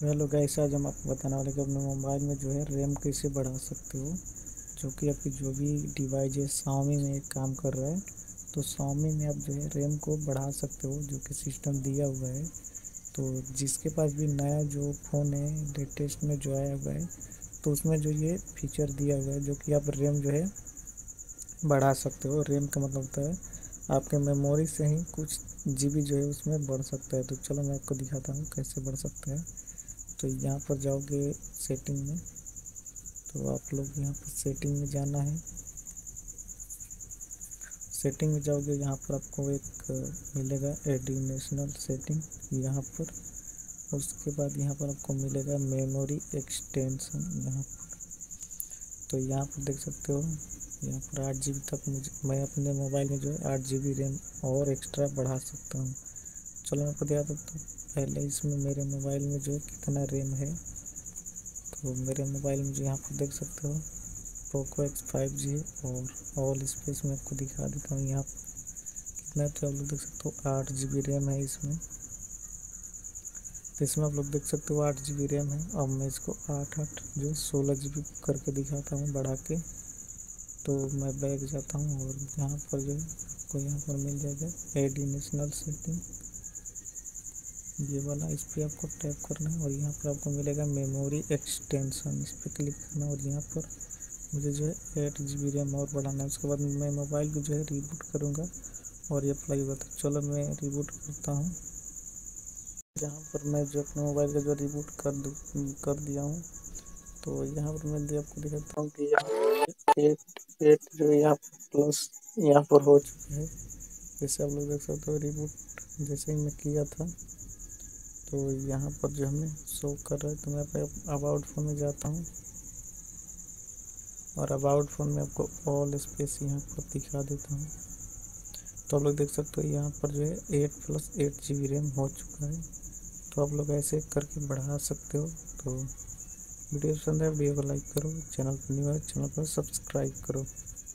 तो hello guys, आज हम आपको बताने वाले कि अपने मोबाइल में जो है रैम कैसे बढ़ा सकते हो। जो कि आपकी जो भी डिवाइस है Xiaomi में एक काम कर रहा है, तो Xiaomi में आप जो है रैम को बढ़ा सकते हो, जो कि सिस्टम दिया हुआ है। तो जिसके पास भी नया जो फ़ोन है लेटेस्ट में जो आया हुआ है, तो उसमें जो ये फीचर दिया हुआ है जो कि आप रैम जो है बढ़ा सकते हो। रैम का मतलब होता है आपके मेमोरी से ही कुछ जीबी जो है उसमें बढ़ सकता है। तो चलो मैं आपको दिखाता हूँ कैसे बढ़ सकता है। तो यहाँ पर जाओगे सेटिंग में, तो आप लोग यहाँ पर सेटिंग में जाना है। सेटिंग में जाओगे, यहाँ पर आपको एक मिलेगा एडिशनल सेटिंग यहाँ पर। उसके बाद यहाँ पर आपको मिलेगा मेमोरी एक्सटेंशन यहाँ पर। तो यहाँ पर देख सकते हो, यहाँ पर 8 GB तक मैं अपने मोबाइल में जो है 8 GB रैम और एक्स्ट्रा बढ़ा सकता हूँ। चलो मैं आपको दिखा देता हूँ पहले इसमें मेरे मोबाइल में जो कितना रैम है। तो मेरे मोबाइल में जो यहाँ पर देख सकते हो पोको X5G है, और ऑल स्पेस में आपको दिखा देता हूँ यहाँ पर कितना है। तो आप लोग देख सकते हो 8 GB रैम है इसमें। तो इसमें आप लोग देख सकते हो 8 GB रैम है। अब मैं इसको 8 जो 16 GB करके दिखाता हूँ बढ़ा के। तो मैं बैक जाता हूँ और यहाँ पर जो है आपको यहाँ पर मिल जाएगा एडिशनल सेटिंग, ये वाला। इस पर आपको टैप करना है और यहाँ पर आपको मिलेगा मेमोरी एक्सटेंशन, इस पर क्लिक करना है। और यहाँ पर मुझे जो है 8 GB रैम और बढ़ाना है। उसके बाद मैं मोबाइल को जो है रिबूट करूँगा और ये अप्लाई होगा। तो चलो मैं रिबूट करता हूँ। यहाँ पर मैं जो अपने मोबाइल का जो रिबूट कर दिया हूँ। तो यहाँ पर मैं आपको दिखाता हूँ कि यहाँ एट एट जो यहाँ प्लस यहाँ पर हो चुका है। जैसे आप लोग देख सकते हो रिबूट जैसे ही मैं किया था, तो यहाँ पर जो हमें शो कर रहा है। तो मैं अबाउट फ़ोन में जाता हूँ और अबाउट फ़ोन में आपको ऑल स्पेस यहाँ पर दिखा देता हूँ। तो आप लोग देख सकते हो यहाँ पर जो है 8+8 GB रैम हो चुका है। तो आप लोग ऐसे करके बढ़ा सकते हो। तो वीडियो पसंद है वीडियो को लाइक करो, चैनल पर न्यू है चैनल को सब्सक्राइब करो।